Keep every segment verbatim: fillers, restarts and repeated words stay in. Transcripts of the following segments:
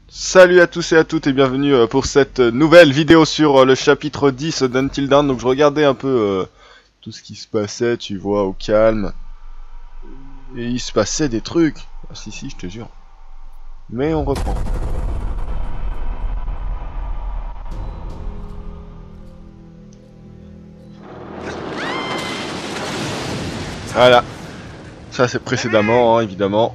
Salut à tous et à toutes et bienvenue euh, pour cette nouvelle vidéo sur euh, le chapitre dix d'Until Dawn. Donc je regardais un peu euh, tout ce qui se passait, tu vois, au calme. Et il se passait des trucs. Ah si si, je te jure. Mais on reprend. Voilà. Ça c'est précédemment, hein, évidemment.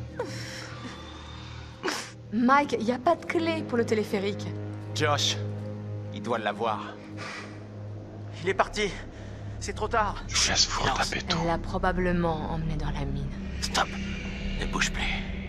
Mike, il n'y a pas de clé pour le téléphérique. Josh, il doit l'avoir. Il est parti. C'est trop tard. Je vous laisse vous taper tout. Elle l'a probablement emmené dans la mine. Stop. Ne bouge plus.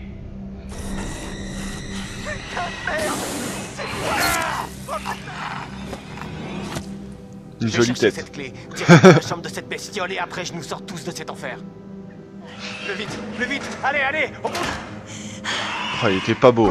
Une Je vais jolie chercher tête. cette clé, direct dans la chambre de cette bestiole et après je nous sors tous de cet enfer. Plus vite, plus vite. Allez, allez. On bouge. Oh, il était pas beau.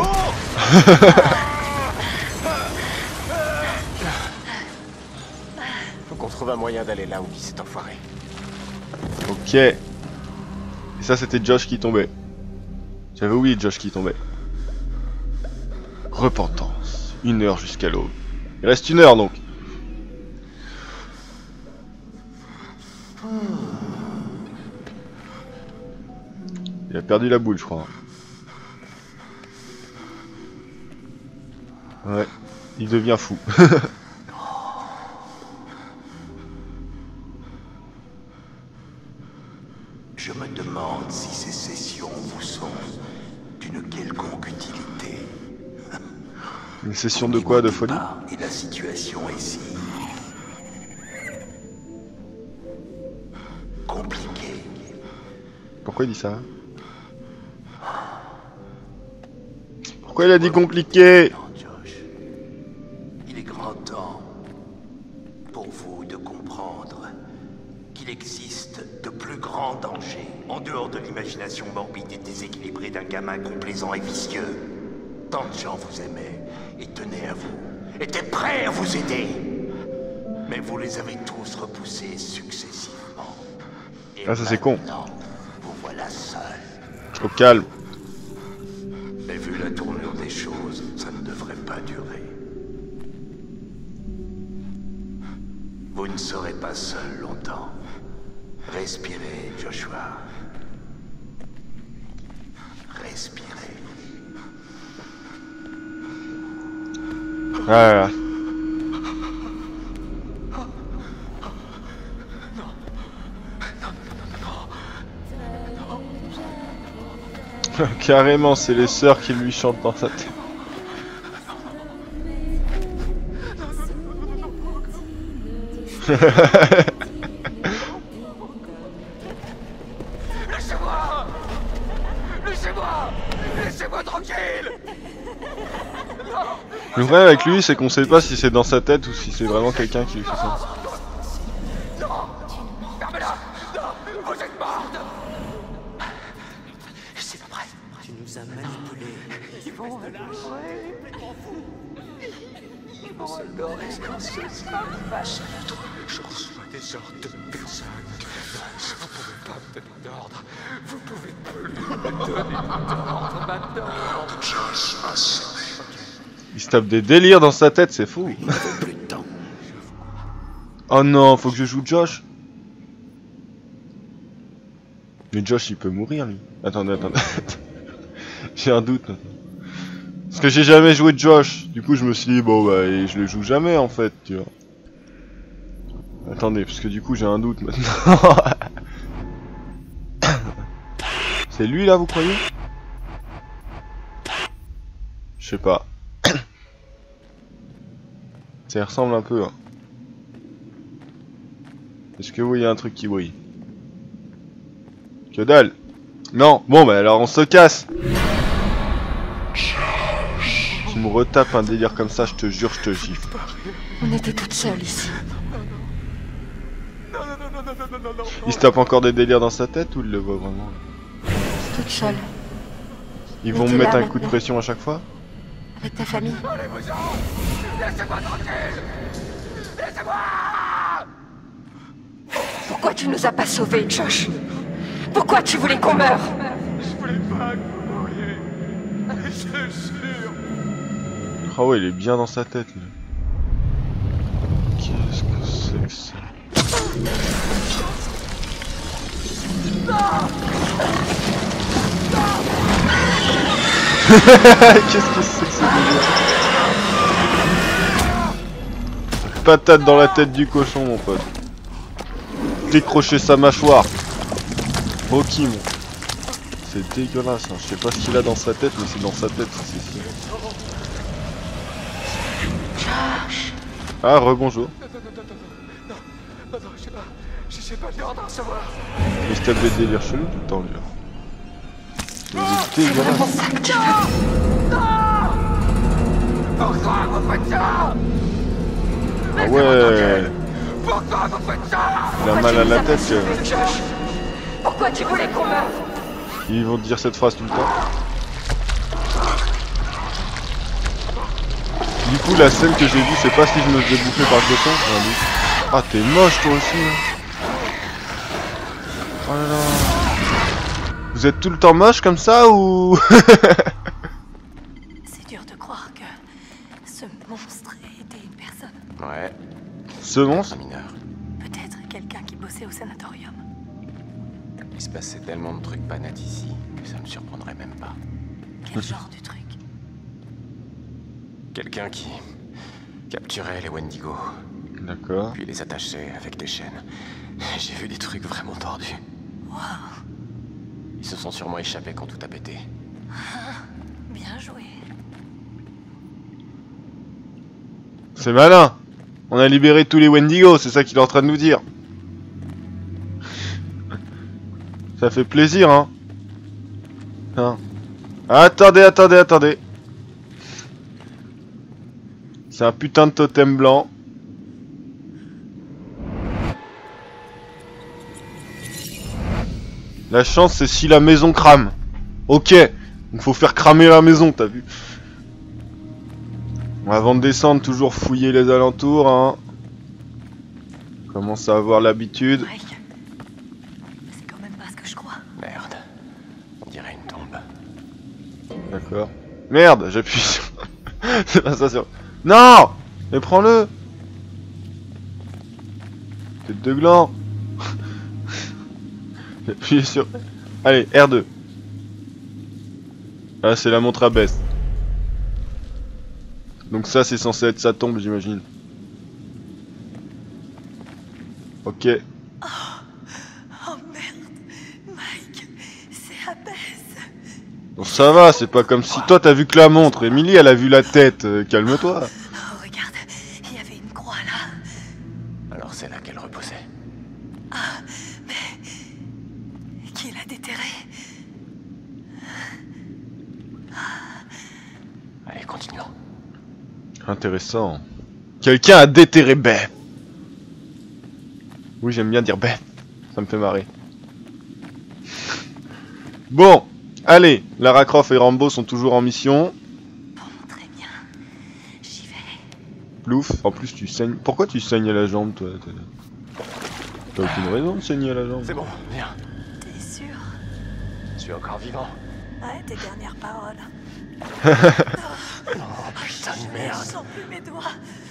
Faut qu'on trouve un moyen d'aller là où vit cet enfoiré. Ok. Et ça c'était Josh qui tombait. J'avais oublié Josh qui tombait. Repentance. Une heure jusqu'à l'aube. Il reste une heure donc. Il a perdu la boule je crois. Ouais. Il devient fou. Je me demande si ces sessions vous sont d'une quelconque utilité. Une session de quoi? De folie? Ah, et la situation est si compliquée. Pourquoi il dit ça? Pourquoi il a dit compliqué? Non, Josh. Il est grand temps pour vous de comprendre qu'il existe de plus grands dangers en dehors de l'imagination morbide et déséquilibrée d'un gamin complaisant et vicieux. Tant de gens vous aimaient et tenaient à vous, étaient prêts à vous aider. Mais vous les avez tous repoussés successivement. Et Ah, ça, c'est con. maintenant, vous voilà seul. Au calme. Mais vu la tournure des choses, ça ne devrait pas durer. Vous ne serez pas seul longtemps. Respirez, Joshua. Respirez. Voilà. Carrément, c'est les sœurs qui lui chantent dans sa tête. Laissez-moi. Laissez-moi. Laissez-moi tranquille. Le vrai avec lui, c'est qu'on sait pas si c'est dans sa tête ou si c'est vraiment quelqu'un qui lui fait ça. Non. Fermez-la. Non. Vous êtes morte. C'est pas vrai. Tu nous as manipulés. Ils vont adorer. Ils vont adorer quand ce sera vache. Je reçois des ordres de personne. Vous pouvez pas me donner d'ordre. Vous pouvez plus me donner d'ordre maintenant. Il se tape des délires dans sa tête, c'est fou. Il ne faut plus de temps. Oh non, faut que je joue Josh. Mais Josh il peut mourir lui. Attendez, attendez. J'ai un doute maintenant. Parce que j'ai jamais joué Josh. Du coup je me suis dit bon bah et je le joue jamais en fait, tu vois. Attendez, parce que du coup j'ai un doute maintenant. C'est lui là vous croyez? Je sais pas. Ça y ressemble un peu. Hein. Est-ce que vous voyez un truc qui brille? Que dalle. Non. Bon bah alors on se casse. Tu me retapes un délire comme ça, je te jure, je te gifle. On était toutes seules ici. Il se tape encore des délires dans sa tête ou il le voit vraiment? Toutes seules. Ils Mais vont t'es me mettre là un coup de maintenant. pression à chaque fois? Avec ta famille. Laissez-moi tranquille. Laissez-moi. Pourquoi tu nous as pas sauvés, Josh? Pourquoi tu voulais qu'on meure? Je voulais pas que vous mouriez. Je jure. Ah ouais, il est bien dans sa tête. Qu'est-ce que c'est que ça? Qu'est-ce que c'est que ce délire? Patate dans la tête du cochon, mon pote. Décrocher sa mâchoire. Ok, mon. C'est dégueulasse, hein. Je sais pas ce qu'il a dans sa tête, mais c'est dans sa tête, c'est sûr. Ah, rebonjour. Non, non, non, non, non, non, non, j'ai pas, j'ai pas l'ordre à recevoir. Il se tape des délires chelous tout le temps, lui. C'est dégueulasse. Pourquoi vous faites ça? Ah ouais. Pourquoi vous faites ça? Il a mal à la tête. Que... Pourquoi tu voulais qu'on meure? Ils vont te dire cette phrase tout le temps. Du coup, la scène que j'ai vue, c'est pas si je me faisais bouffer par le cochon. Ah, t'es moche toi aussi. Hein. Oh là là. Vous êtes tout le temps moche comme ça ou... C'est dur de croire que ce monstre ait été une personne. Ouais, Ce monstre? un mineur. Peut-être quelqu'un qui bossait au sanatorium. Il se passait tellement de trucs panates ici que ça me surprendrait même pas. Quel genre de truc? Quelqu'un qui capturait les Wendigo, D'accord. puis les attachait avec des chaînes. J'ai vu des trucs vraiment tordus. Waouh, Ils se sont sûrement échappés quand tout a pété. bien joué. C'est malin. On a libéré tous les Wendigo, c'est ça qu'il est en train de nous dire. Ça fait plaisir, hein. Hein. Attendez, attendez, attendez. C'est un putain de totem blanc. La chance, c'est si la maison crame. Ok. Il faut faire cramer la maison, t'as vu. Avant de descendre, toujours fouiller les alentours, hein. Commence à avoir l'habitude. Mike, c'est quand même pas ce que je crois. Merde, on dirait une tombe. D'accord. Merde, j'appuie sur... C'est pas ça sur... Non! Mais prends-le! Tête de gland! J'appuie sur... Allez, R deux. Ah, c'est la montre à baisse. Donc ça, c'est censé être sa tombe, j'imagine. Ok. Oh merde, Mike, c'est abaisse. Donc ça va, c'est pas comme si toi t'as vu que la montre. Émilie, elle a vu la tête. Euh, Calme-toi. Oh, regarde, il y avait une croix là. Alors c'est là qu'elle reposait. Ah, mais qui l'a déterré? Allez, continuons. Intéressant. Quelqu'un a déterré Beth. Oui, j'aime bien dire Beth. Ça me fait marrer. Bon, allez. Lara Croft et Rambo sont toujours en mission. Bon, très bien. J'y vais. Plouf. En plus, tu saignes. Pourquoi tu saignes à la jambe, toi? T'as aucune raison de saigner à la jambe. C'est bon, viens. T'es sûr? Je suis encore vivant. Ouais, tes dernières paroles. Oh putain de merde. Je sens plus mes doigts.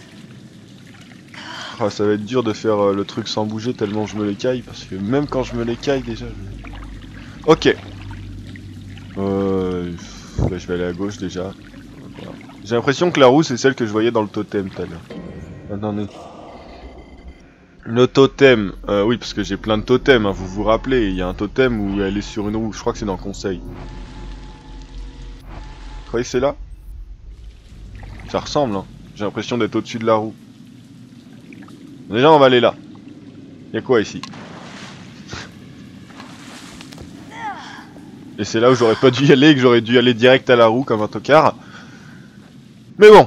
Ah, ça va être dur de faire euh, le truc sans bouger tellement je me l'écaille. Parce que même quand je me l'écaille, déjà. Je... Ok. Euh. Là, je vais aller à gauche déjà. Voilà. J'ai l'impression que la roue, c'est celle que je voyais dans le totem tout à l'heure. Attendez. Le totem. Euh, oui, parce que j'ai plein de totems, hein, vous vous rappelez. Il y a un totem où elle est sur une roue. Je crois que c'est dans le conseil. Vous croyez que c'est là? Ça ressemble, hein. J'ai l'impression d'être au-dessus de la roue. Déjà, on va aller là. Y'a quoi ici? Et c'est là où j'aurais pas dû y aller, et que j'aurais dû aller direct à la roue comme un tocard. Mais bon.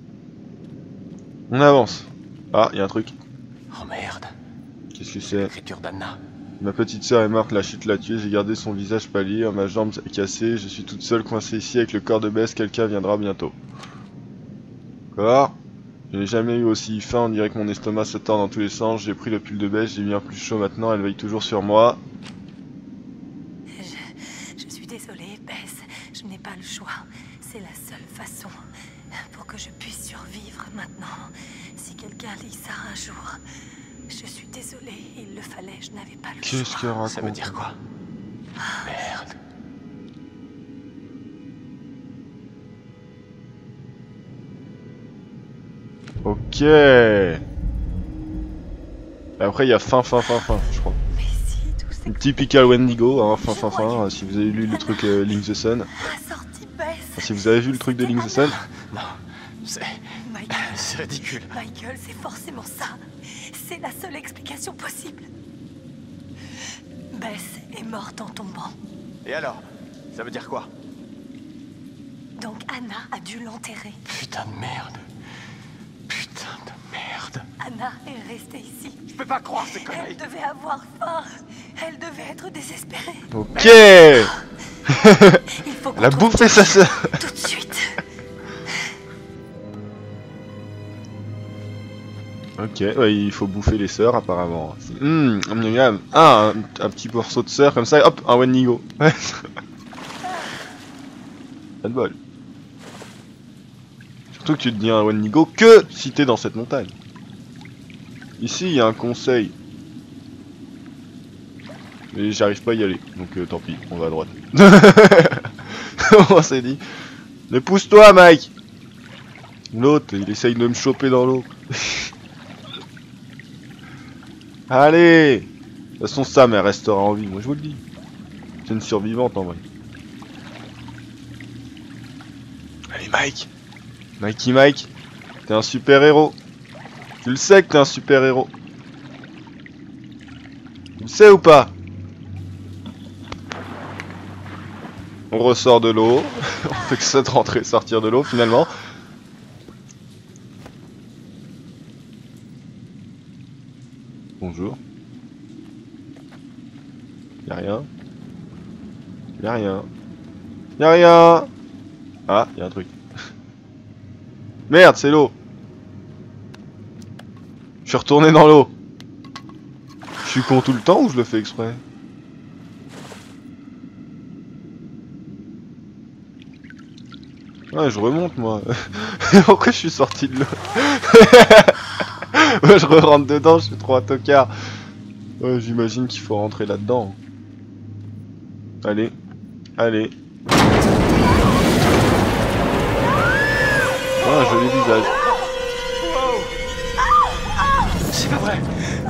On avance. Ah, y'a un truc. Oh merde. Qu'est-ce que c'est? L'écriture d'Anna. Ma petite sœur est morte, la chute l'a tuée, j'ai gardé son visage pâlir, ma jambe est cassée, je suis toute seule coincée ici avec le corps de Bess, quelqu'un viendra bientôt. D'accord. Je n'ai jamais eu aussi faim, on dirait que mon estomac se tord dans tous les sens, j'ai pris le pull de Bess, j'ai mis un plus chaud maintenant, elle veille toujours sur moi. Je, je suis désolée, Bess. Je n'ai pas le choix. C'est la seule façon. Pour que je puisse survivre maintenant. Si quelqu'un lit ça un jour, je suis désolée, il le fallait, je n'avais pas le Qu'est-ce choix. qu'elle raconte? Ça veut dire quoi? Merde. Ok. Et après il y a fin fin fin fin je crois. Mais si, tout c'est Typical Wendigo, hein, fin fin fin, si vous avez lu le truc euh, Link the Sun. la sortie baisse. Si vous avez vu le truc de Link the Sun. Non, c'est... Michael, c'est ridicule. Michael, c'est forcément ça. C'est la seule explication possible. Bess est morte en tombant. Et alors? Ça veut dire quoi? Donc Anna a dû l'enterrer. Putain de merde. Putain de merde. Anna est restée ici. Je peux pas croire ces Elle conneries. devait avoir faim. Elle devait être désespérée. Ok. Il faut qu'on La trouve bouffe et sa sœur. tout de suite. Ok, ouais, il faut bouffer les sœurs apparemment. Hum, miam, miam. Ah, un, un petit morceau de sœur comme ça, hop, un Wendigo. Pas de bol. Surtout que tu deviens un Wendigo que si t'es dans cette montagne. Ici, il y a un conseil. Mais j'arrive pas à y aller, donc euh, tant pis, on va à droite. On s'est dit. Mais pousse-toi, Mike. L'autre, il essaye de me choper dans l'eau. Allez. De toute façon, Sam, elle restera en vie, moi je vous le dis. C'est une survivante en vrai. Allez, Mike. Mikey Mike, t'es un super héros. Tu le sais que t'es un super héros. Tu le sais ou pas? On ressort de l'eau. On fait que ça de rentrer et sortir de l'eau finalement. Bonjour. Y'a rien. Y'a rien. Y'a rien. Ah, y'a un truc. Merde, c'est l'eau. Je suis retourné dans l'eau. Je suis con tout le temps ou je le fais exprès? Ouais, je remonte moi. Pourquoi je suis sorti de l'eau? Ouais, je re-rentre dedans, je suis trop un tocard. Ouais, j'imagine qu'il faut rentrer là-dedans. Allez, allez. Ah, un joli visage. C'est pas vrai.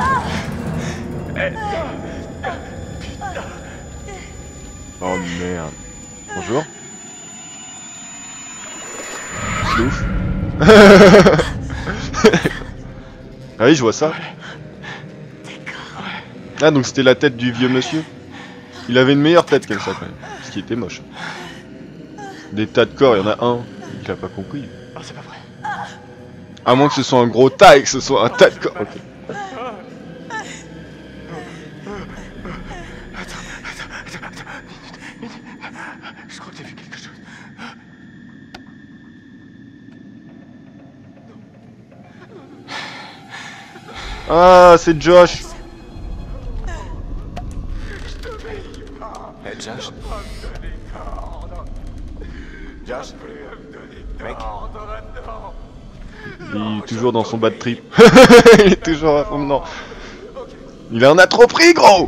Oh merde. Bonjour. Ouf. Ah oui, je vois ça. Ah, donc c'était la tête du vieux monsieur. Il avait une meilleure tête comme ça quand même. Ce qui était moche. Des tas de corps, il y en a un. Il a pas compris. Oh, c'est pas vrai. À moins que ce soit un gros tas et que ce soit un tas de corps. Ok. Je crois que j'ai vu quelque chose. Ah, c'est Josh. Eh, Josh. Josh. Mec. Il est toujours dans son bad trip. Il est toujours à fond dedans. Il en a trop pris, gros.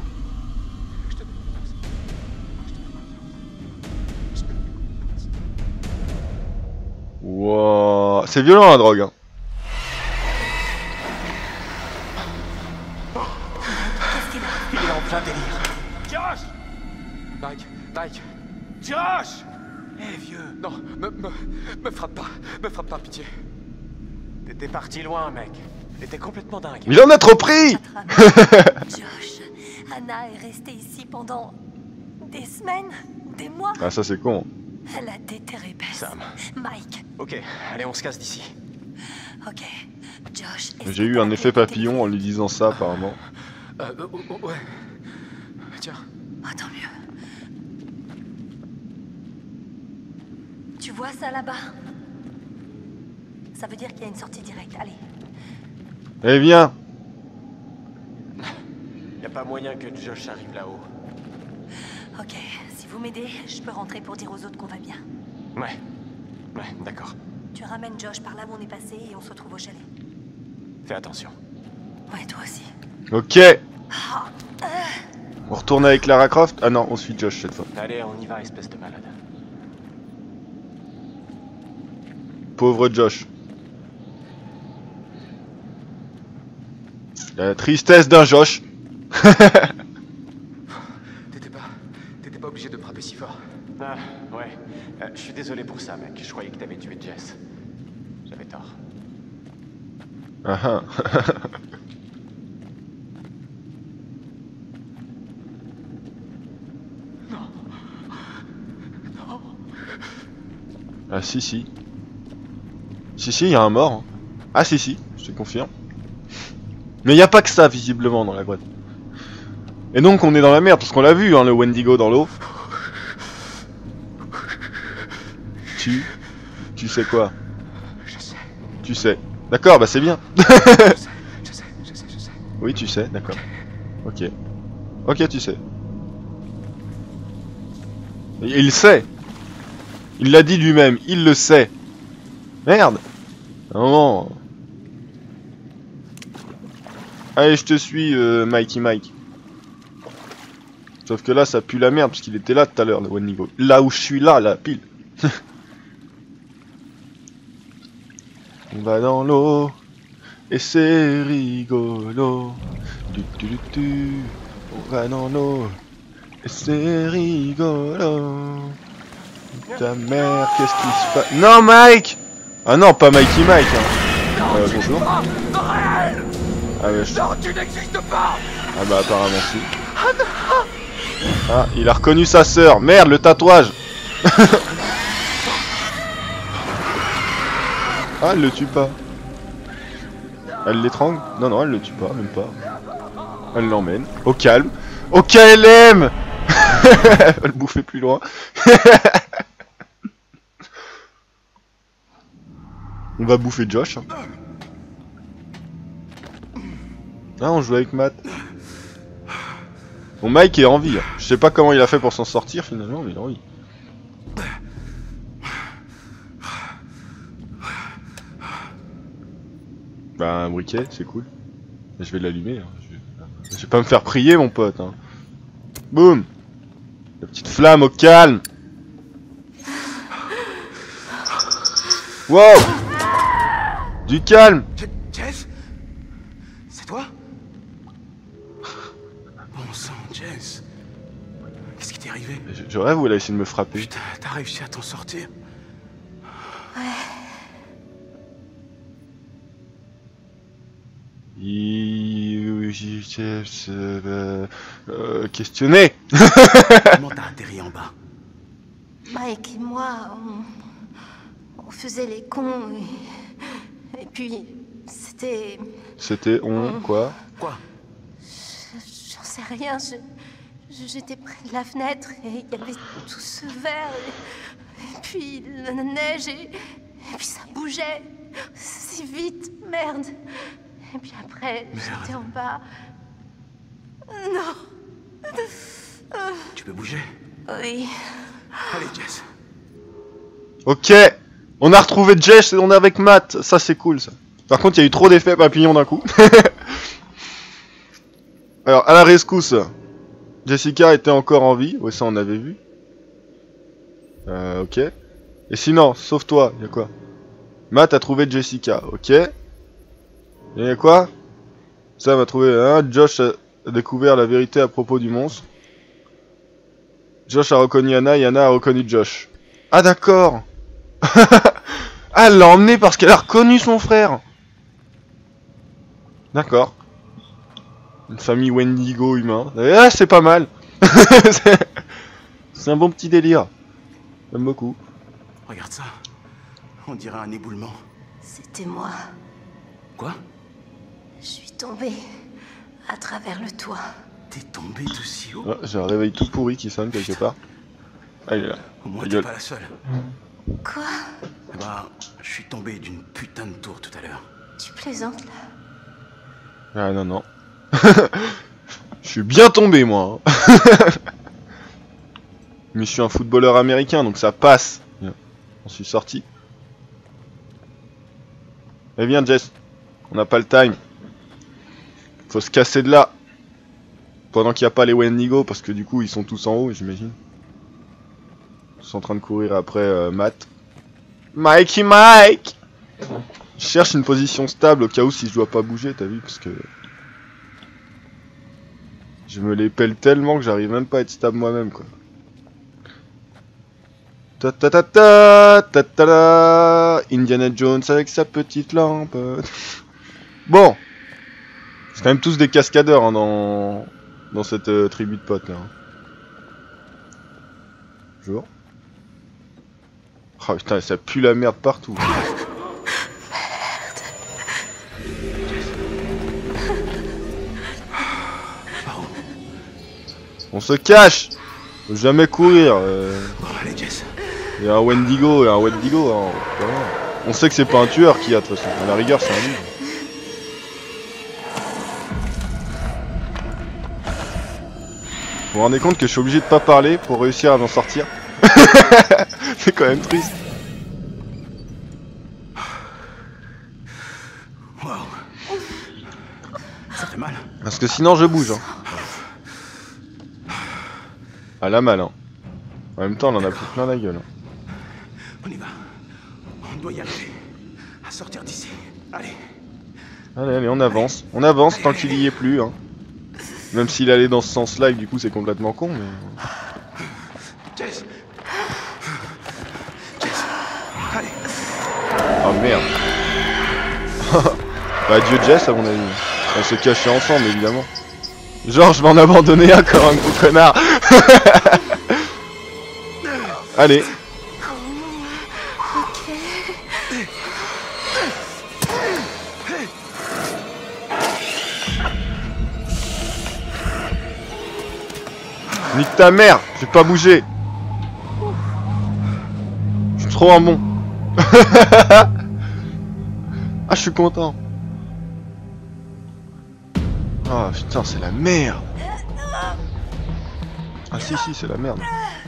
Wow. C'est violent la drogue, hein. Il est en plein délire. Josh! Mike, Mike! Josh! Eh, vieux. Non, me, me, me frappe pas, me frappe pas, pitié. T'étais parti loin, mec. T'étais complètement dingue. Il en a trop pris. Josh, Anna est restée ici pendant des semaines, des mois. Ah, ça c'est con. Elle a déterré Bess. Sam. Mike, Ok, allez, on se casse d'ici. ok. Josh, est-ce J'ai que eu t'as un la effet clé du papillon en lui disant ça apparemment. Euh, euh, oh, oh, ouais. Tiens. Ah, tant mieux. Tu vois ça là-bas? Ça veut dire qu'il y a une sortie directe. Allez. Eh viens. Y a pas moyen que Josh arrive là-haut. Ok, si vous m'aidez, je peux rentrer pour dire aux autres qu'on va bien. Ouais. Ouais, d'accord. Tu ramènes Josh par là où on est passé et on se retrouve au chalet. Fais attention. Ouais, toi aussi. Ok. On retourne avec Lara Croft. Ah non, on suit Josh cette fois. Allez, on y va, espèce de malade. Pauvre Josh. La tristesse d'un Josh. T'étais pas... T'étais pas obligé de frapper si fort. Ah, ouais. Euh, je suis désolé pour ça, mec. Je croyais que t'avais tué Jess. J'avais tort. Ah ah. Ah si si. Si si, il y a un mort. Hein. Ah si si, je te confirme. Mais il n'y a pas que ça visiblement dans la boîte. Et donc on est dans la merde parce qu'on l'a vu hein, le Wendigo dans l'eau. Tu... Tu sais quoi? Je sais, Tu sais. D'accord, bah c'est bien. je sais, je sais, je sais, je sais. Oui tu sais, d'accord. Ok. Ok tu sais. Et il sait. Il l'a dit lui-même, il le sait. Merde. Non. Allez, je te suis, euh, Mikey Mike. Sauf que là, ça pue la merde, parce qu'il était là tout à l'heure, le Wendigo. Là où je suis là, là, pile. On va dans l'eau, et c'est rigolo. Du, du, du, du. On va dans l'eau, et c'est rigolo. Ta mère, qu'est-ce qui se passe? Non, Mike! Ah non, pas Mikey Mike, hein. Euh, bonjour. Ah, ouais, je... Non, tu n'existes pas. ah bah apparemment si. Ah, il a reconnu sa sœur. Merde, le tatouage. Ah, elle le tue pas. Elle l'étrangle? Non, non, elle le tue pas, même pas. Elle l'emmène. Au calme. Au K L M. Elle va le bouffer plus loin. On va bouffer Josh. Hein. Ah, on joue avec Matt. Bon, Mike est en vie. Hein. Je sais pas comment il a fait pour s'en sortir finalement, mais il est en vie. Bah, un briquet, c'est cool. Je vais l'allumer. Hein. Je... vais... je vais pas me faire prier, mon pote. Hein. Boum! La petite flamme au calme. Wow! Du calme! Jess? C'est toi? Bon sang, Jess. Qu'est-ce qui t'est arrivé? Je, je rêve où elle a essayé de me frapper. Putain, t'as réussi à t'en sortir? Il... Euh, euh, questionné. Comment t'as atterri en bas? Mike et moi, on, on faisait les cons et, et puis c'était... C'était on, quoi? Quoi? J'en sais rien, je, je- j'étais près de la fenêtre et il y avait tout ce verre et, et puis la neige et, et puis ça bougeait si vite, merde. Et puis après, j'étais en bas. Non. Tu peux bouger? Oui. Allez, Jess. Ok. On a retrouvé Jess et on est avec Matt. Ça, c'est cool, ça. Par contre, il y a eu trop d'effets papillons d'un coup. Alors, à la rescousse. Jessica était encore en vie. Ouais, ça, on avait vu. Euh, ok. Et sinon, sauve-toi. Il y a quoi? Matt a trouvé Jessica. Ok. Il y a quoi? Ça m'a trouvé. Hein, Josh a découvert la vérité à propos du monstre. Josh a reconnu Anna et Anna a reconnu Josh. Ah d'accord. Ah, elle l'a emmené parce qu'elle a reconnu son frère. D'accord. Une famille Wendigo humain. Ah, c'est pas mal. C'est un bon petit délire. J'aime beaucoup. Regarde ça. On dirait un éboulement. C'était moi. Quoi? Je suis tombée à travers le toit. T'es tombé d'aussi haut? Ah, j'ai un réveil tout pourri qui sonne quelque part. Ah, il est là. Au moins Ta t'es gueule. pas la seule. Quoi? Eh bah, je suis tombé d'une putain de tour tout à l'heure. Tu plaisantes là? Ah non, non. Je suis bien tombé, moi. Hein. Mais je suis un footballeur américain, donc ça passe. Bien. On suis sorti. Allez, viens, Jess. On n'a pas le time. Faut se casser de là. Pendant qu'il n'y a pas les Wendigo, parce que du coup, ils sont tous en haut, j'imagine. Ils sont en train de courir après euh, Matt. Mikey Mike! Je cherche une position stable au cas où si je dois pas bouger, t'as vu, parce que... Je me les pèle tellement que j'arrive même pas à être stable moi-même, quoi. Ta ta ta ta ta ta ta. Indiana Jones avec sa petite lampe. Bon. C'est quand même tous des cascadeurs hein, dans... dans cette euh, tribu de potes là. Bonjour. Oh putain, ça pue la merde partout. On se cache. Faut jamais courir. Euh... Il y a un Wendigo et un Wendigo. Hein. On sait que c'est pas un tueur qui a de toute façon. À la rigueur, c'est un livre. Vous vous rendez compte que je suis obligé de pas parler pour réussir à m'en sortir? C'est quand même triste. Wow. Ça fait mal. Parce que sinon je bouge. Hein. Ah la mal hein. En même temps on en a pris plein la gueule. Hein. On y va. On doit y arriver. À sortir d'ici. Allez. Allez, allez, on avance. On avance tant qu'il y est plus. Hein. Même s'il allait dans ce sens-là et que du coup c'est complètement con, mais... Jess. Jess. Allez. Oh merde. Bah adieu Jess à mon avis. On se cachait ensemble évidemment. Genre je vais en abandonner un comme un gros connard. Allez. Nique ta mère, je vais pas bouger. Je suis trop un bon. Ah, je suis content. Ah putain, c'est la merde. Ah si si, c'est la merde.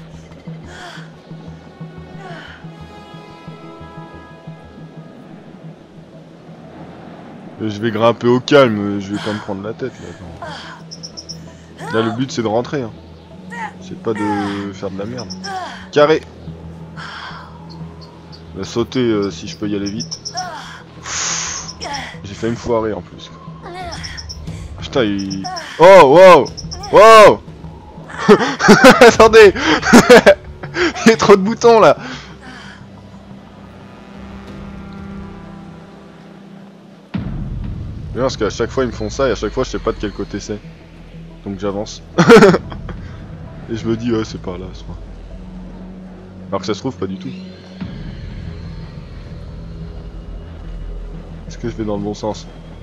Je vais grimper au calme, je vais pas me prendre la tête là. Là le but c'est de rentrer. Hein. C'est pas de faire de la merde. Carré. Je vais sauter euh, si je peux y aller vite. J'ai failli me foirer en plus. Putain il... Oh wow. Wow. Attendez. Il y a trop de boutons là. Bien parce qu'à chaque fois ils me font ça et à chaque fois je sais pas de quel côté c'est. Donc j'avance. Et je me dis ouais c'est par là ce soir. Alors que ça se trouve pas du tout. Est-ce que je vais dans le bon sens?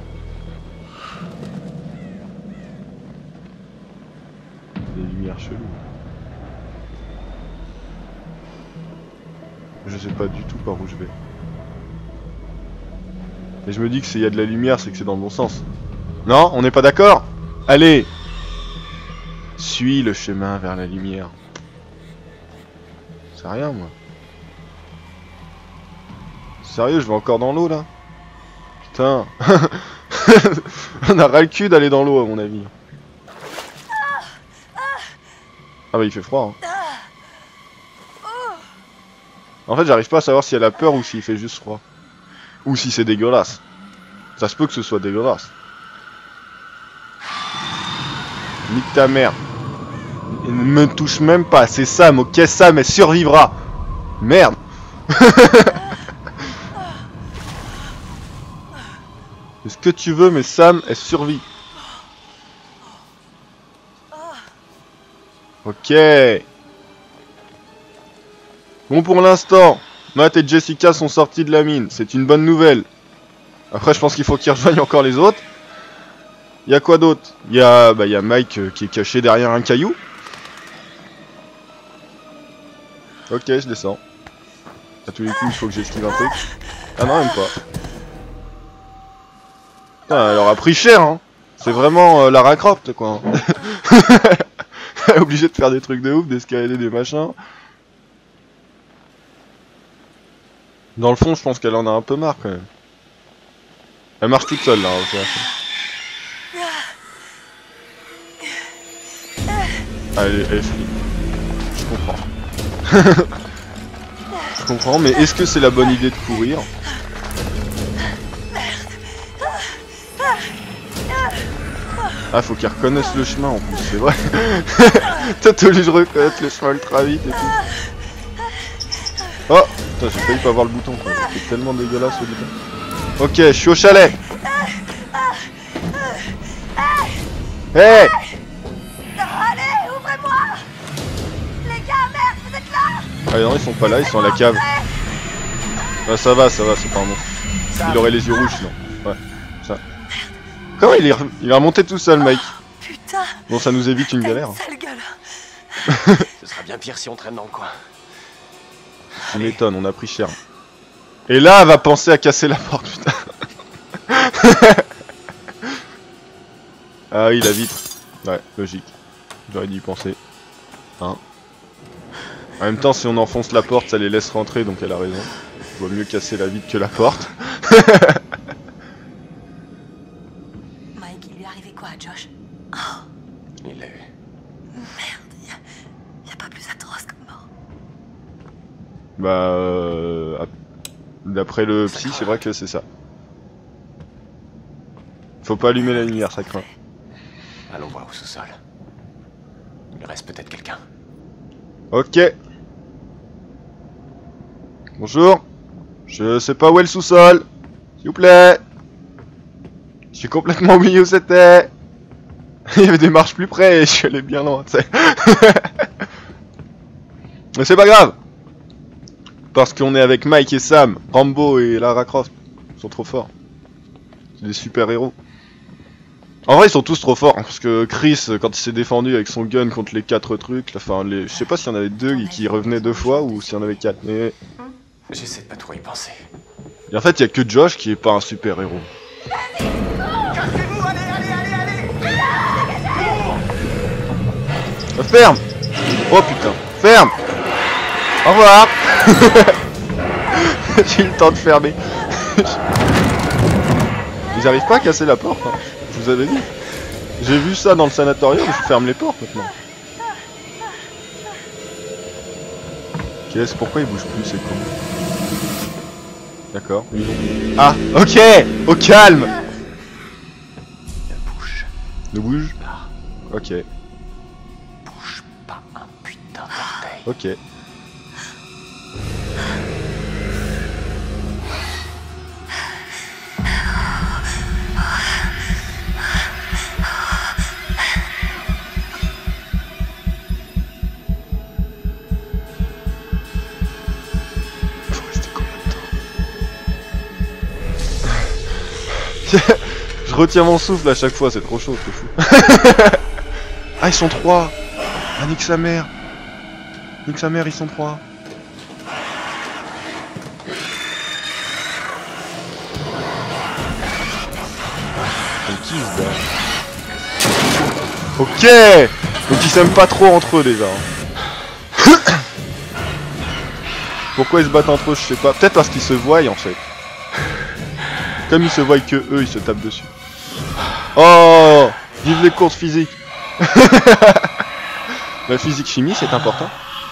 Des lumières cheloues. Je sais pas du tout par où je vais. Et je me dis que s'il y a de la lumière c'est que c'est dans le bon sens. Non, on n'est pas d'accord? Allez! Suis le chemin vers la lumière. C'est rien moi. Sérieux, je vais encore dans l'eau là? Putain. On a ras le cul d'aller dans l'eau à mon avis. Ah bah il fait froid. Hein. En fait j'arrive pas à savoir si elle a peur ou s'il fait juste froid. Ou si c'est dégueulasse. Ça se peut que ce soit dégueulasse. Nique ta mère. Il ne me touche même pas, c'est Sam, ok Sam, elle survivra. Merde. C'est ce que tu veux, mais Sam, elle survit. Ok. Bon pour l'instant, Matt et Jessica sont sortis de la mine, c'est une bonne nouvelle. Après je pense qu'il faut qu'ils rejoignent encore les autres. Il y a quoi d'autre? Il y a bah, y a Mike euh, qui est caché derrière un caillou. Ok, je descends. À tous les coups, il faut que j'esquive un truc. Ah non, même pas. Putain, elle aura pris cher, hein. C'est vraiment euh, Lara Croft, quoi. Elle est obligée de faire des trucs de ouf, d'escalader des machins. Dans le fond, je pense qu'elle en a un peu marre, quand même. Elle marche toute seule là. Hein, ah, elle, est, elle est free. Je comprends. Je comprends, mais est-ce que c'est la bonne idée de courir? Ah, faut qu'elle reconnaisse le chemin en plus, c'est vrai. Toi, t'as obligé de reconnaître le chemin ultra vite et tout. Oh, putain, j'ai failli pas voir le bouton quoi. C'est tellement dégueulasse le bouton. Ok, je suis au chalet. Hey! Allez, ouvrez-moi! Les gars, merde, vous êtes là! Ah non, ils sont pas là, ils sont à la cave. Bah ça va, ça va, c'est pas un monstre. Il aurait les yeux rouges sinon. Ouais, ça. Comment il est, re... il est remonté tout seul, mec? Putain! Bon, ça nous évite une galère. Sale gueule! Ce sera bien pire si on traîne dans le coin. Tu m'étonnes, on a pris cher. Et là, elle va penser à casser la porte, putain. Ah oui, la vitre. Ouais, logique. J'aurais dû y penser. Hein. En même temps, si on enfonce la porte, ça les laisse rentrer, donc elle a raison. Il vaut mieux casser la vitre que la porte. Mike, il lui est arrivé quoi à Josh? Il l'a eu. Merde, y a, y a pas plus atroce comme mort. Bah... Euh, d'après le psy, c'est vrai que c'est ça. Faut pas allumer la lumière, ça craint. Allons voir au sous-sol. Il reste peut-être quelqu'un. Ok. Bonjour. Je sais pas où est le sous-sol. S'il vous plaît. J'ai complètement oublié où c'était. Il y avait des marches plus près et je suis allé bien loin, tu sais. Mais c'est pas grave. Parce qu'on est avec Mike et Sam, Rambo et Lara Croft. Ils sont trop forts. C'est des super héros. En vrai, ils sont tous trop forts, hein, parce que Chris, quand il s'est défendu avec son gun contre les quatre trucs, enfin, les... je sais pas s'il y en avait deux qui revenaient deux fois ou s'il y en avait quatre, mais... J'essaie de pas trop y penser. Et en fait, il y a que Josh qui est pas un super héros. Cassez-vous, allez, allez, allez, allez! Oh, ferme! Oh putain, ferme! Au revoir! J'ai eu le temps de fermer. Ils arrivent pas à casser la porte, hein. Je vous avais dit. J'ai vu ça dans le sanatorium, je ferme les portes maintenant. Qu'est-ce, pourquoi ils bougent plus, c'est con. D'accord. Ah, ok! Au calme! Ne bouge Ne bouge? pas. Ok. Bouge pas un putain d'orteil. Ok. Je retiens mon souffle à chaque fois, c'est trop chaud, c'est fou. Ah, ils sont trois. Ah, nique sa mère. Nique sa mère, ils sont trois. C'est qui ce gars? Ok. Donc ils s'aiment pas trop entre eux déjà. Pourquoi ils se battent entre eux, je sais pas. Peut-être parce qu'ils se voient en fait. Comme ils se voient que eux, ils se tapent dessus. Oh, vive les cours de physique. La physique chimie, c'est important.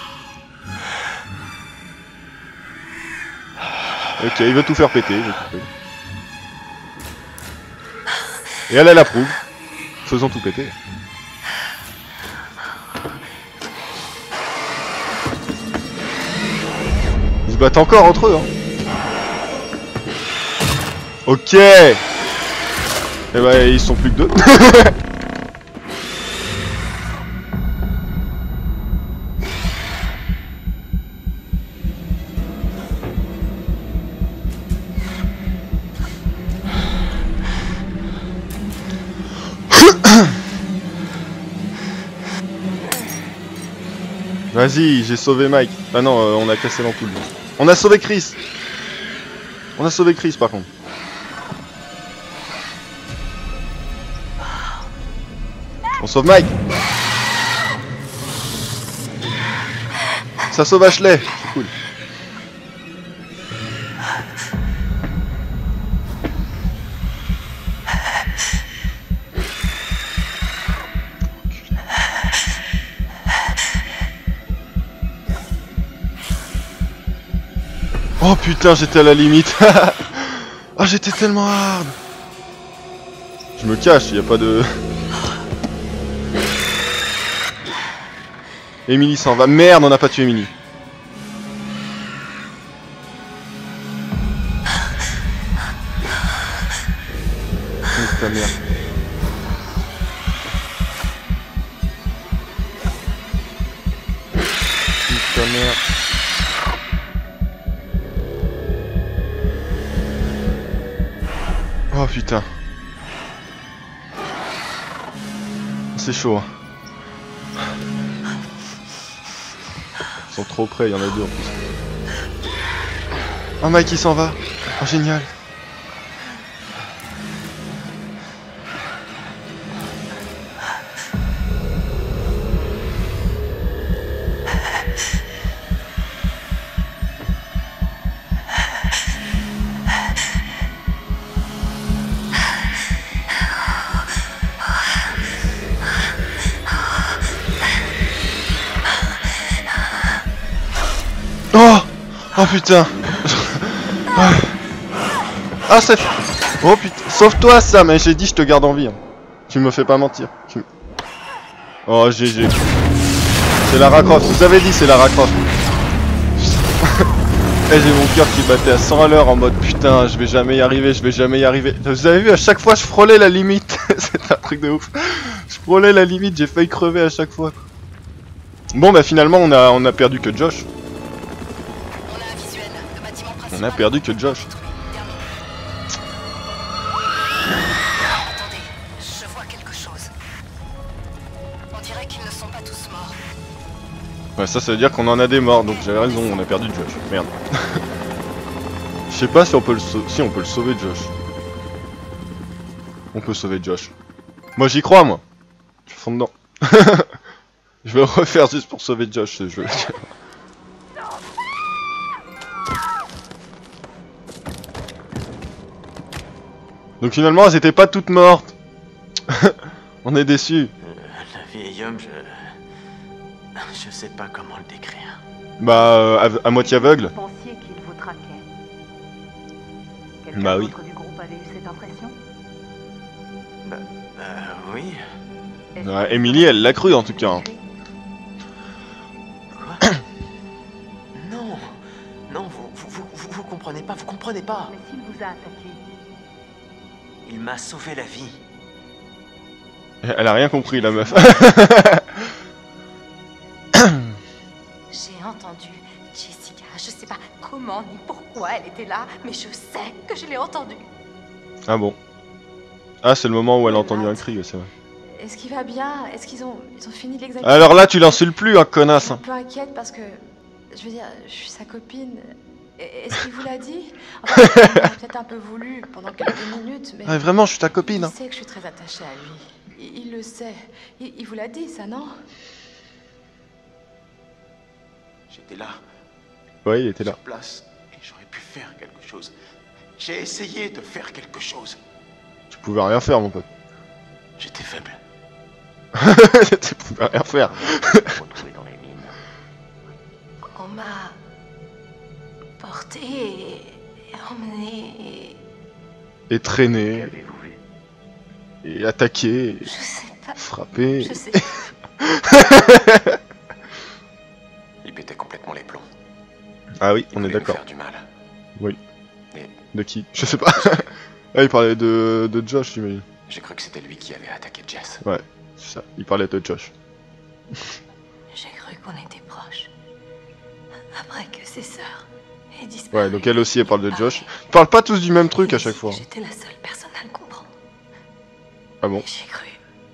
Ok, il veut tout faire péter. J'ai compris. Et elle, elle approuve. Faisons tout péter. Ils se battent encore entre eux, hein. Ok. Et eh bah ils sont plus que deux. Vas-y, j'ai sauvé Mike. Ah non, euh, on a cassé l'ampoule. On a sauvé Chris. On a sauvé Chris par contre. On sauve Mike. Ça sauve Ashley. C'est cool. Oh putain, j'étais à la limite. Oh, j'étais tellement hard. Je me cache, y a pas de... Emily s'en va. Merde, on n'a pas tué Emily. Nique ta mère. Nique ta mère. Oh putain. C'est chaud. Hein. Ils sont trop près, il y en a deux en plus. Oh Mike il s'en va. Oh génial. Oh! Oh putain! Ah c'est... Oh putain! Sauve-toi Sam! Mais j'ai dit je te garde en vie. Hein. Tu me fais pas mentir. Tu... Oh G G. C'est Lara Croft. Vous avez dit c'est Lara Croft. Et j'ai mon cœur qui battait à cent à l'heure en mode putain je vais jamais y arriver, je vais jamais y arriver. Vous avez vu à chaque fois je frôlais la limite. C'est un truc de ouf. Je frôlais la limite, j'ai failli crever à chaque fois. Bon bah finalement on a, on a perdu que Josh. On a perdu que Josh. Attendez, je vois quelque chose. On dirait qu'ils ne sont pas tous morts. Ouais, ça, ça veut dire qu'on en a des morts, donc j'avais raison, on a perdu Josh. Merde. Je sais pas si on peut le sauver. Si, on peut le sauver, Josh. On peut sauver Josh. Moi, j'y crois, moi. Je suis fond dedans. Je vais le refaire juste pour sauver Josh, ce jeu. Donc finalement, elles étaient pas toutes mortes. On est déçus. Euh, le vieil homme, je... Je sais pas comment le décrire. Bah, euh, à, à moitié aveugle. Vous pensiez qu'il vous traquait. Quelqu'un Bah oui. d'autre du groupe avait eu cette impression? Bah, euh, oui. Est-ce Ouais, que- Emily, elle l'a cru en tout cas. hein. Quoi? Non. Non, vous, vous, vous, vous, vous comprenez pas, vous comprenez pas. Mais s'il vous a attaqué, Il m'a sauvé la vie. Elle a rien compris, la meuf. J'ai entendu Jessica. Je sais pas comment ni pourquoi elle était là, mais je sais que je l'ai entendue. Ah bon. Ah, c'est le moment où elle a entendu un cri, c'est vrai. Est-ce qu'il va bien? Est-ce qu'ils ont, ils ont fini l'examen? Alors là, tu l'insultes plus, hein, connasse. Je suis un hein. peu inquiète parce que, je veux dire, je suis sa copine. Et- Est-ce qu'il vous l'a dit? Enfin, il a peut-être un peu voulu pendant quelques minutes, mais Ouais, vraiment, je suis ta copine. il hein. sait que je suis très attachée à lui. Il, il le sait. Il, il vous l'a dit, ça, non? J'étais là, Ouais, il était là. sur place, et j'aurais pu faire quelque chose. J'ai essayé de faire quelque chose. Tu pouvais rien faire, mon pote. J'étais faible. Tu pouvais rien faire. Retrouvé dans les mines. On m'a porté et emmené. Et traîner, Qu'avez-vous vu? et attaquer, et Je sais pas. frapper. Je sais. Il pétait complètement les plombs. Ah oui, Il on est voulait nous d'accord. faire du mal. Oui. Et De qui? Je sais pas. Ah, il parlait de, de Josh, j'imagine. j'ai cru que c'était lui qui avait attaqué Jess. Ouais, c'est ça. Il parlait de Josh. J'ai cru qu'on était proches. Après que ses sœurs aient disparu. Ouais, donc elle aussi, elle parle de Josh. Ils parlent pas tous du même truc à chaque fois. J'étais la seule personne à le comprendre. Ah bon? J'ai cru.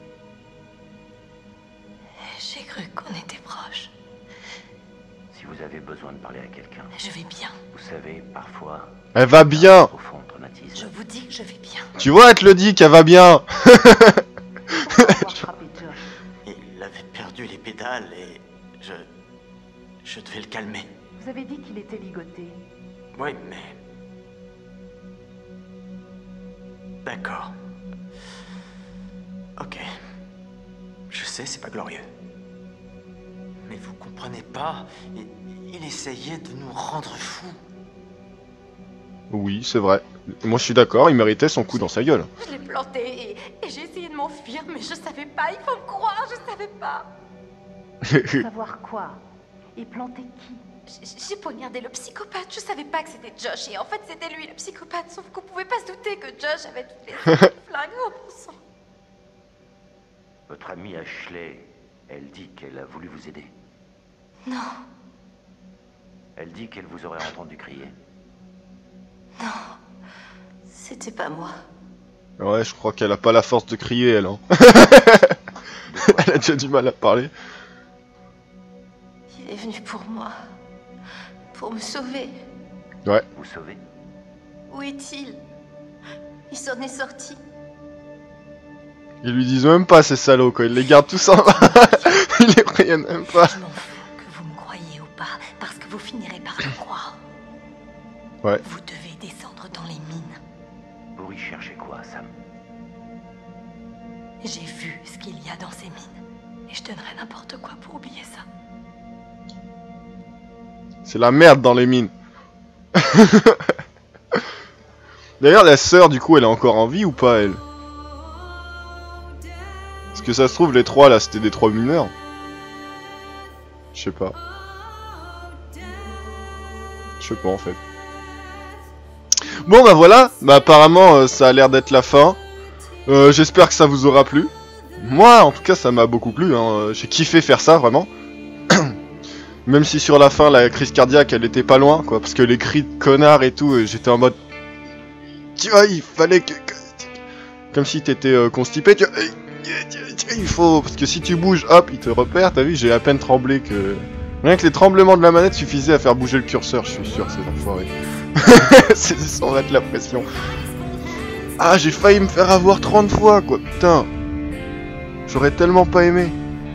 J'ai cru qu'on était proches. Si vous avez besoin de parler à quelqu'un, Je vais bien. vous savez, parfois, Elle va bien! profond traumatisme. Je vous dis que je vais bien. Tu vois, elle te le dit qu'elle va bien! pourquoi avoir frappé Josh? Il avait perdu les pédales et je... Je devais le calmer. Vous avez dit qu'il était ligoté. Oui, mais... D'accord. Ok. Je sais, c'est pas glorieux. Mais vous comprenez pas, il, il essayait de nous rendre fous. Oui, c'est vrai. Moi je suis d'accord, il méritait son coup dans sa gueule. Je l'ai planté et, et j'ai essayé de m'enfuir, mais je savais pas, il faut me croire, je savais pas. Savoir quoi? Et planter qui? J'ai- J'ai poignardé le psychopathe, je savais pas que c'était Josh, et en fait c'était lui le psychopathe, sauf qu'on pouvait pas se douter que Josh avait toutes les flingues au bon sang. Votre amie Ashley, elle dit qu'elle a voulu vous aider. Non, Elle dit qu'elle vous aurait entendu crier. non, c'était pas moi. Ouais, je crois qu'elle a pas la force de crier, elle. Hein. Elle a déjà du mal à parler. Il est venu pour moi, pour me sauver. Ouais. Vous sauvez? Où est-il? Il s'en est sorti. Ils lui disent même pas ces salauds, quoi. Ils les gardent tous en bas. Ils les préviennent même pas. Je m'en fous que vous me croyez ou pas, parce que vous finirez par le croire. Ouais. Vous devez descendre dans les mines. Pour y chercher quoi, Sam? J'ai vu ce qu'il y a dans ces mines, et je donnerais n'importe quoi pour oublier ça. C'est la merde dans les mines. D'ailleurs, la sœur, du coup, elle est encore en vie ou pas, elle? Parce que ça se trouve, les trois, là, c'était des trois mineurs. Je sais pas. Je sais pas, en fait. Bon, bah voilà. Bah apparemment, euh, ça a l'air d'être la fin. Euh, J'espère que ça vous aura plu. Moi, en tout cas, ça m'a beaucoup plu. Hein. J'ai kiffé faire ça, vraiment. Même si sur la fin, la crise cardiaque, elle était pas loin, quoi. Parce que les cris de connard et tout, j'étais en mode... Tu vois, il fallait que... Comme si t'étais euh, constipé, tu vois... Il faut... Parce que si tu bouges, hop, il te repère. T'as vu, j'ai à peine tremblé que... Rien que les tremblements de la manette suffisaient à faire bouger le curseur, je suis sûr, ces enfoirés. C'est sans mettre la pression. Ah, j'ai failli me faire avoir trente fois, quoi, putain. J'aurais tellement pas aimé.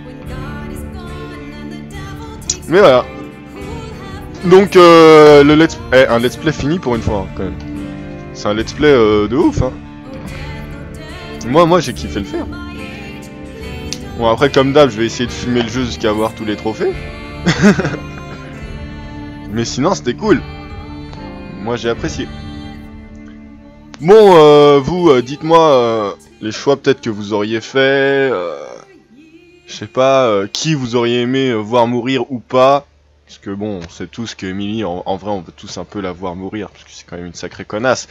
Mais voilà. Donc, euh, le let's... Eh, un let's play fini pour une fois, hein, quand même. C'est un let's play euh, de ouf, hein. Moi, moi, j'ai kiffé le faire. Bon, après, comme d'hab, je vais essayer de filmer le jeu jusqu'à avoir tous les trophées. Mais sinon, c'était cool. Moi, j'ai apprécié. Bon, euh, vous, euh, dites-moi euh, les choix peut-être que vous auriez fait. Euh, je sais pas, euh, qui vous auriez aimé euh, voir mourir ou pas. Parce que bon, on sait tous que Emily, en, en vrai, on veut tous un peu la voir mourir. Parce que c'est quand même une sacrée connasse.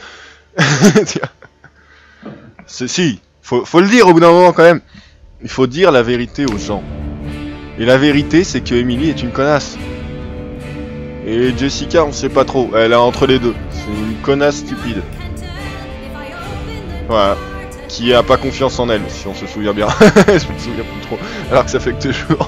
C'est si, faut, faut le dire au bout d'un moment quand même. Il faut dire la vérité aux gens. Et la vérité, c'est que Emily est une connasse. Et Jessica, on sait pas trop. Elle est entre les deux. C'est une connasse stupide. Voilà. Qui a pas confiance en elle, si on se souvient bien. Je me souviens plus trop. Alors que ça fait que deux jours.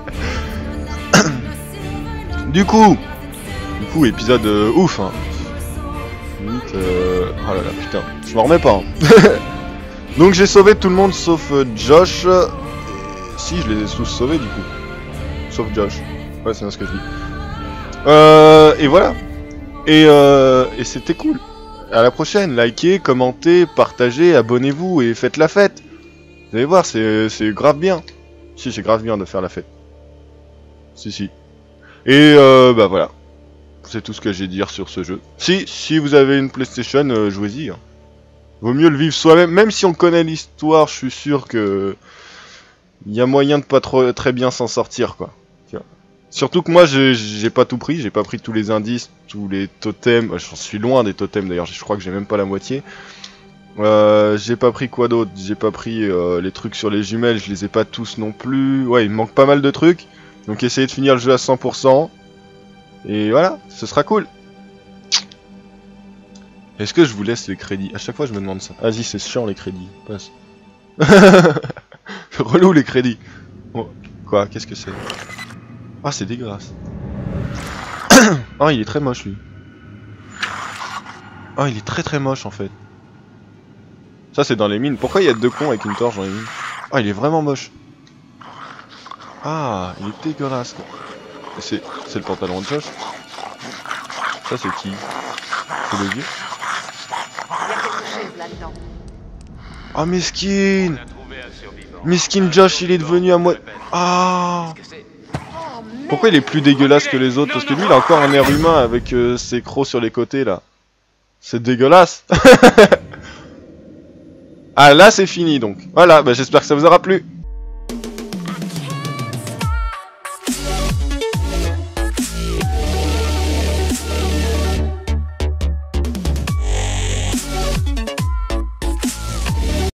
Du coup. Du coup, épisode euh, ouf, hein. Limite, euh... oh là là, putain. Je m'en remets pas, hein. Donc j'ai sauvé tout le monde sauf euh, Josh. Et... Si, je les ai tous sauvés, du coup. Sauf Josh. Ouais, c'est bien ce que je dis. Euh, et voilà. Et, euh, et c'était cool. À la prochaine. Likez, commentez, partagez, abonnez-vous et faites la fête. Vous allez voir, c'est grave bien. Si, c'est grave bien de faire la fête. Si, si. Et euh, bah voilà. C'est tout ce que j'ai à dire sur ce jeu. Si, si vous avez une PlayStation, euh, jouez-y. Hein. Vaut mieux le vivre soi-même. Même si on connaît l'histoire, je suis sûr que... Il y a moyen de pas trop, très bien s'en sortir, quoi. Surtout que moi, j'ai pas tout pris, j'ai pas pris tous les indices, tous les totems. J'en suis loin des totems d'ailleurs, je crois que j'ai même pas la moitié. Euh, j'ai pas pris quoi d'autre? J'ai pas pris euh, les trucs sur les jumelles, je les ai pas tous non plus. Ouais, il me manque pas mal de trucs. Donc essayez de finir le jeu à cent pour cent. Et voilà, ce sera cool. Est-ce que je vous laisse les crédits? À chaque fois je me demande ça. Vas-y, c'est chiant les crédits, passe. Relou les crédits. Oh, quoi? Qu'est-ce que c'est? Ah, c'est dégueulasse. Ah, il est très moche lui. Ah, il est très très moche en fait. Ça, c'est dans les mines. Pourquoi il y a deux cons avec une torche dans les mines? Ah, il est vraiment moche. Ah, il est dégueulasse. C'est le pantalon de Josh. Ça, c'est qui? C'est le vieux? Il y a quelque chose là-dedans. Ah, mesquine. Mesquine Josh, il est devenu à moi. Ah. Pourquoi il est plus dégueulasse que les autres? Parce que lui, il a encore un air humain avec euh, ses crocs sur les côtés là. C'est dégueulasse. Ah là c'est fini donc. Voilà, bah, j'espère que ça vous aura plu.